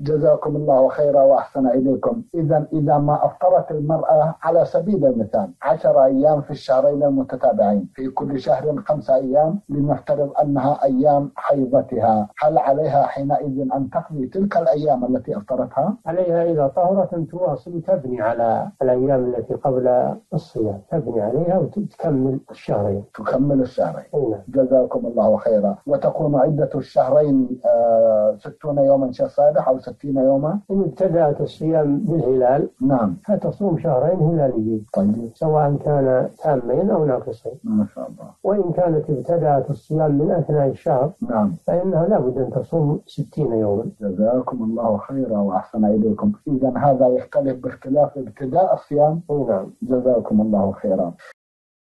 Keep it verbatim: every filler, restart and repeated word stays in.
جزاكم الله خيرا وأحسن إليكم. إذا إذا ما أفطرت المرأة على سبيل المثال عشر أيام في الشهرين المتتابعين، في كل شهر خمسة أيام، لنفترض أنها أيام حيضتها، هل عليها حينئذ أن تقضي تلك الأيام التي أفطرتها؟ عليها إذا طهرت أن تواصل، تبني على الأيام التي قبل الصيام، تبني عليها وتكمل الشهرين. تكمل الشهرين. هنا. جزاكم الله خيرا. وتكون عدة الشهرين آه ستون يوما شهر صالح أو ستين يوما؟ إن ابتدأت الصيام بالهلال نعم فتصوم شهرين هلاليين. طيب. سواء كان تامين أو ناقصين. ما شاء الله. وإن كانت ابتدأت الصيام من أثناء الشهر نعم فإنها لابد أن تصوم ستين يوما. جزاكم الله خيرا وأحسن إليكم. إذا هذا يختلف باختلاف ابتداء الصيام. نعم. جزاكم الله خيرا.